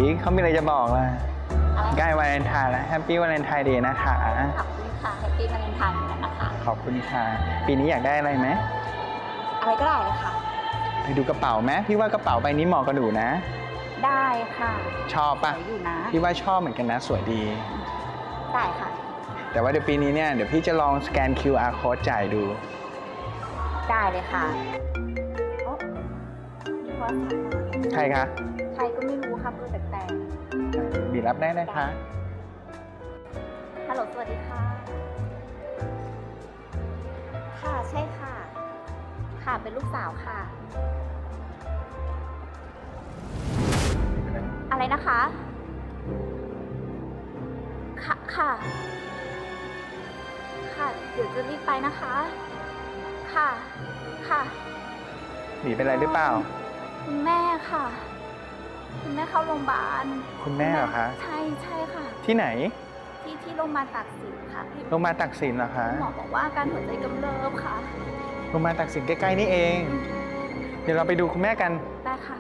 เขามีอะไรจะบอกล่ะใกล้วาเลนไทน์แล้วแฮปปี้วาเลนไทน์เดย์นะคะขอบคุณค่ะแฮปปี้วาเลนไทน์นะคะขอบคุณค่ะปีนี้อยากได้อะไรไหมอะไรก็ได้เลยค่ะไปดูกระเป๋าไหมพี่ว่ากระเป๋าใบนี้เหมาะกับหนูนะได้ค่ะชอบปะอยู่นะพี่ว่าชอบเหมือนกันนะสวยดีได้ค่ะแต่ว่าเดี๋ยวปีนี้เนี่ยเดี๋ยวพี่จะลองสแกน QR code จ่ายดูได้เลยค่ะใครคะใครก็ไม่รู้ครับเบอร์แปลกๆบีรับได้นะคะฮัลโหลสวัสดีค่ะค่ะใช่ค่ะค่ะเป็นลูกสาวค่ะอะไรนะคะค่ะค่ะเดี๋ยวจะรีบไปนะคะค่ะหนีเป็นอะไรหรือเปล่าคุณแม่ค่ะคุณแม่เข้าโรงพยาบาลคุณแม่เหรอคะใช่ค่ะที่ไหนที่โรงพยาบาลตากสินค่ะโรงพยาบาลตากสินเหรอคะหมอบอกว่าการหัวใจกำเริบค่ะโรงพยาบาลตากสินใกล้ๆนี่เองเดี๋ยวเราไปดูคุณแม่กันได้ค่ะ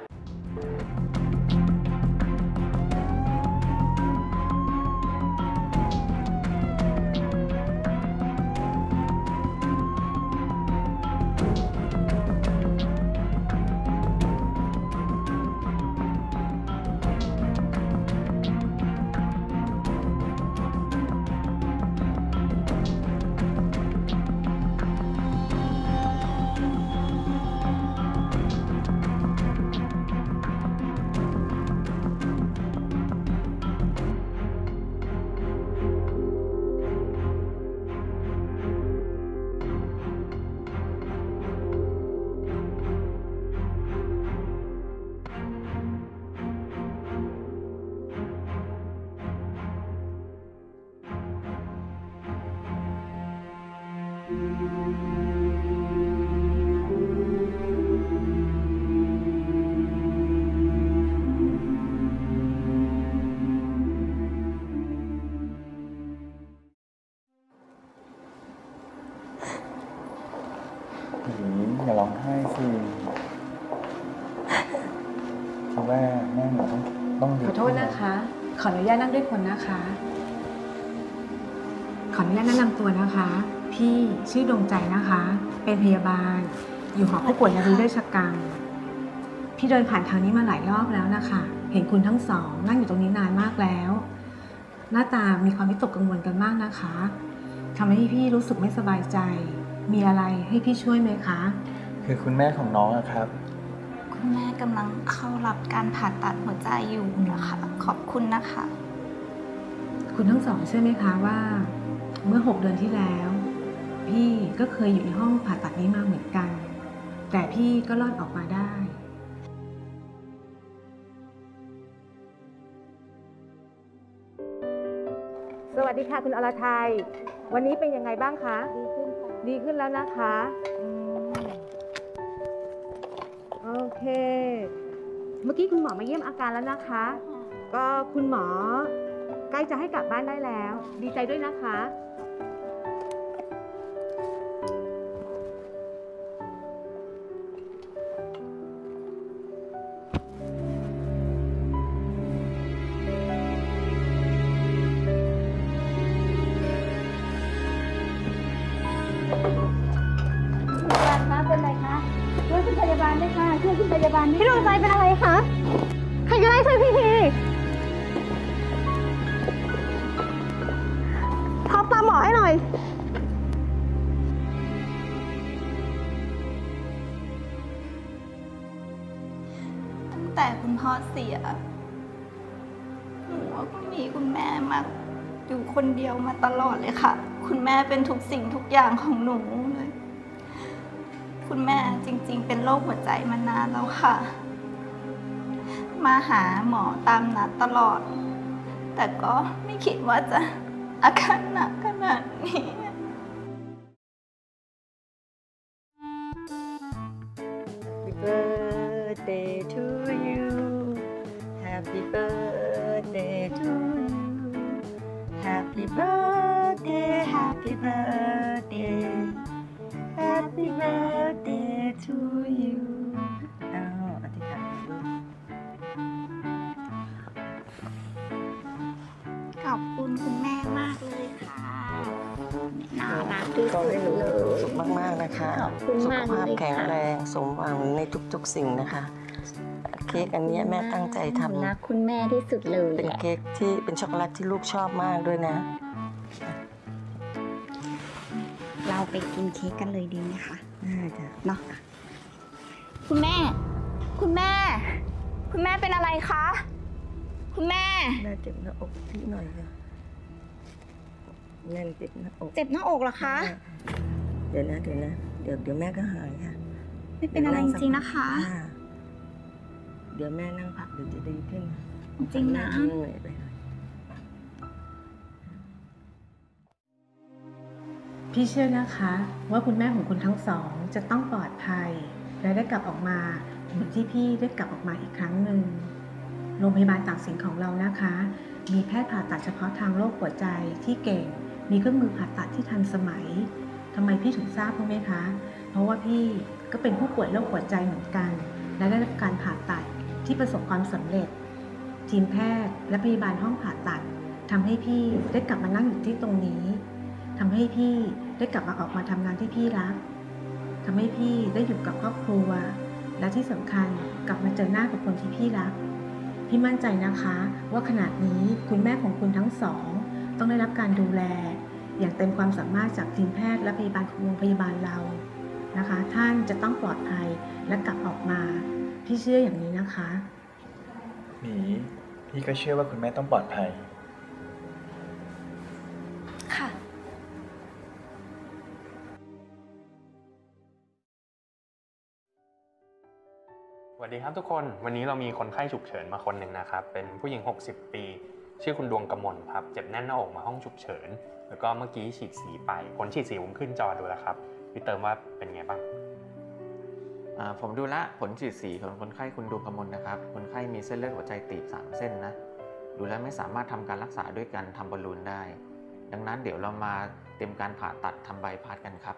อย่าร้องไห้สิคิดว่าแม่หนูต้องขอโทษนะคะขออนุญาตนั่งด้วยคนนะคะขออนุญาตแนะนำตัวนะคะพี่ชื่อดวงใจนะคะเป็นพยาบาลอยู่หอผู้ป่วยนรีเวชกรรมพี่เดินผ่านทางนี้มาหลายรอบแล้วนะคะเห็นคุณทั้งสองนั่งอยู่ตรงนี้นานมากแล้วหน้าตามีความวิตกกังวลกันมากนะคะทำให้พี่รู้สึกไม่สบายใจมีอะไรให้พี่ช่วยไหมคะคือคุณแม่ของน้องอะครับคุณแม่กำลังเข้ารับการผ่าตัดหัวใจอยู่นะคะขอบคุณนะคะคุณทั้งสองเชื่อไหมคะว่าเมื่อ6 เดือนที่แล้วพี่ก็เคยอยู่ในห้องผ่าตัดนี้มาเหมือนกันแต่พี่ก็รอดออกมาได้สวัสดีค่ะคุณอรทัยวันนี้เป็นยังไงบ้างคะดีขึ้นแล้วนะคะโอเคเมื่อกี้คุณหมอมาเยี่ยมอาการแล้วนะคะก็คุณหมอใกล้จะให้กลับบ้านได้แล้วดีใจด้วยนะคะเป็นไรคะช่วยคุณพยาบาลด้วยค่ะช่วยคุณพยาบาลพี่ดวงใจเป็นอะไรคะใครก็ได้ช่วยพี่ทีท็อปตามหมอให้หน่อยตั้งแต่คุณพ่อเสียหนูก็มีคุณแม่มาอยู่คนเดียวมาตลอดเลยค่ะคุณแม่เป็นทุกสิ่งทุกอย่างของหนูเลยคุณแม่จริงๆเป็นโรคหัวใจมานานแล้วค่ะมาหาหมอตามนัดตลอดแต่ก็ไม่คิดว่าจะอาการหนักขนาดนี้ Happy birthday to you Happy birthday to you Happy birthday Happy birthday Happy birthday to you อธิษฐานที่ขอสุดให้หนูเลมีความยสุขมากๆนะคะขอบคุณสุมาขกภาพเลยแข็งค่ะแรงสมหวังในทุกๆสิ่งนะคะ เค้กอันเนี้ยแม่ตั้งใจทหนูรักคุณแม่ที่สุดเลยำเป็นเค้กที่เป็นช็อกโกแลตที่ลูกชอบมากด้วยนะเราไปกินเค้กกันเลยดีไหมคะได้จ้ะเนาะคุณแม่ คุณแม่ คุณแม่เป็นอะไรคะ คุณแม่แม่เจ็บหน้าอกที่หน่อยค่ะแน่นเจ็บหน้าอกเจ็บหน้าอกเหรอคะเดี๋ยวแม่ก็หายค่ะไม่เป็นอะไรจริงๆนะคะค่ะเดี๋ยวแม่นั่งพักเดี๋ยวจะดีขึ้นจริงนะเหนื่อยไปหน่อยพี่เชื่อนะคะว่าคุณแม่ของคุณทั้งสองจะต้องปลอดภัย และได้กลับออกมาเหมือนที่พี่ได้กลับออกมาอีกครั้งหนึ่งโรงพยาบาลตากสินของเรานะคะ มีแพทย์ผ่าตัดเฉพาะทางโรคหัวใจที่เก่ง มีเครื่องมือผ่าตัดที่ทันสมัยทำไมพี่ถึงทราบรู้ไหมคะ เพราะว่าพี่ก็เป็นผู้ป่วยโรคหัวใจเหมือนกัน และได้รับการผ่าตัดที่ประสบความสำเร็จ ทีมแพทย์และพยาบาลห้องผ่าตัดทำให้พี่ได้กลับมานั่งอยู่ที่ตรงนี้ทำให้พี่ได้กลับมาออกมาทำงานที่พี่รักทำให้พี่ได้อยู่กับครอบครัว และที่สำคัญกลับมาเจอหน้ากับคนที่พี่รัก พี่มั่นใจนะคะว่าขณะนี้คุณแม่ของคุณทั้งสองต้องได้รับการดูแล อย่างเต็มความสามารถจากทีมแพทย์และพยาบาลของโรงพยาบาลเรานะคะ ท่านจะต้องปลอดภัยและกลับออกมาพี่เชื่ออย่างนี้นะคะหมีพี่ก็เชื่อว่าคุณแม่ต้องปลอดภัยค่ะสวัสดีครับทุกคน วันนี้เรามีคนไข้ฉุกเฉินมาคนหนึ่งนะครับ เป็นผู้หญิง 60 ปี ชื่อคุณดวงกมลครับ เจ็บแน่นหน้าอกมาห้องฉุกเฉิน แล้วก็เมื่อกี้ฉีดสีไปผลฉีดสีผมขึ้นจอดูแล้วครับพี่เติมว่าเป็นไงบ้างผมดูละผลฉีดสีของคนไข้คุณดวงกมลนะครับคนไข้มีเส้นเลือดหัวใจตีบ3เส้นนะดูแลไม่สามารถทำการรักษาด้วยการทำบอลลูนได้ ดังนั้นเดี๋ยวเรามาเตรียมการผ่าตัดทำใบพัดกันครับ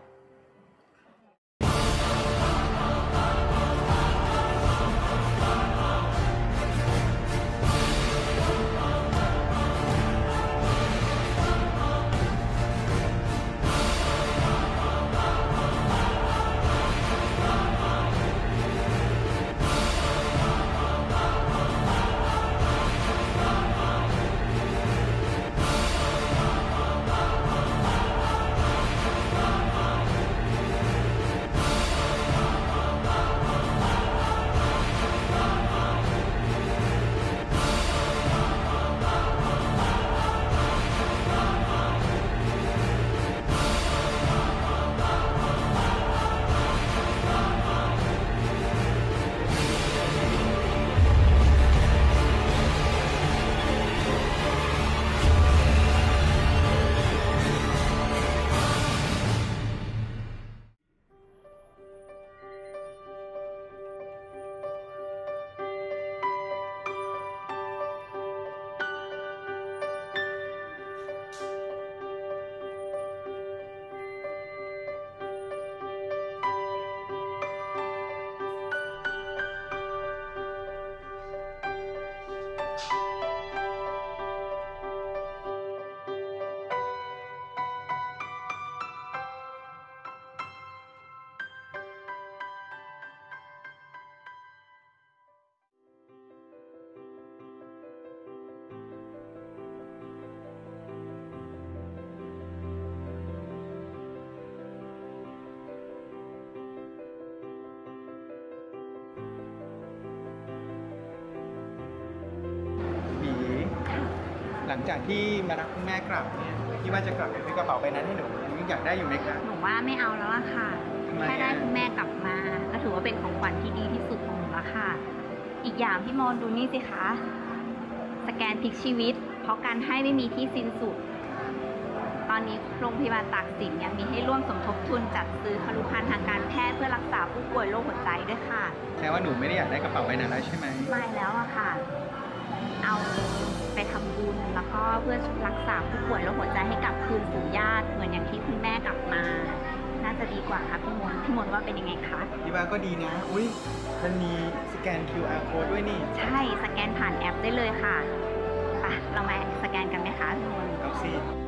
หมีหลังจากที่มารับคุณแม่กลับเนี่ยพี่ว่าจะกลับไปซื้อกระเป๋าใบนั้นให้หนูยังอยากได้อยู่ไหมคะหนูว่าไม่เอาแล้วล่ะค่ะทำไมแค่ได้อะคุณแม่กลับมาก็ถือว่าเป็นของขวัญที่ดีที่สุดของหนูแล้วค่ะ อีกอย่างพี่โมดูนี่สิคะ สแกนพลิกชีวิต เพราะการให้ไม่มีที่สิ้นสุด ตอนนี้โรงพยาบาลตากสินยังมีให้ร่วมสมทบทุนจัดซื้อครุภัณฑ์ทางการแพทย์เพื่อรักษาผู้ป่วยโรคหัวใจด้วยค่ะแค่ว่าหนูไม่ได้อยากได้กระเป๋าใบนั้นแล้วใช่ไหมไม่แล้วอะค่ะ เอาไปทำบุญแล้วก็เพื่อรักษาผู้ป่วยโรคหัวใจให้กลับคืนสู่ญาติเหมือนอย่างที่คุณแม่กลับมา น่าจะดีกว่าค่ะพี่มนต์ว่าเป็นยังไงคะพี่ว่าก็ดีนะ อุ๊ย มันมีสแกน QR code ด้วยนี่ใช่สแกนผ่านแอปได้เลยค่ะไปเรามาสแกนกันไหมคะพี่มนต์เอาสิ